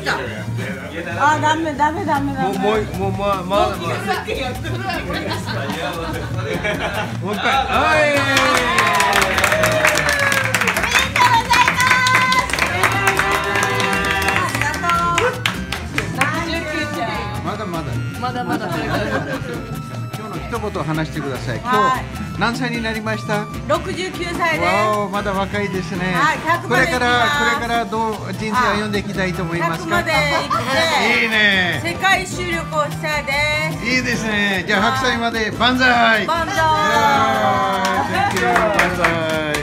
か。 あ、ダメ。 もうまだまだ。もう一回。はい。 まだまだこれから。 今日の一言話してください。今日何歳になりました 69歳です。 わお、まだ若いですね。これからどう人生歩んでいきたいと思いますか。 100まで生きていいね。 世界一周旅行したいです。 いいですね。じゃあ100歳まで万歳。 万歳。 Thank you。万歳。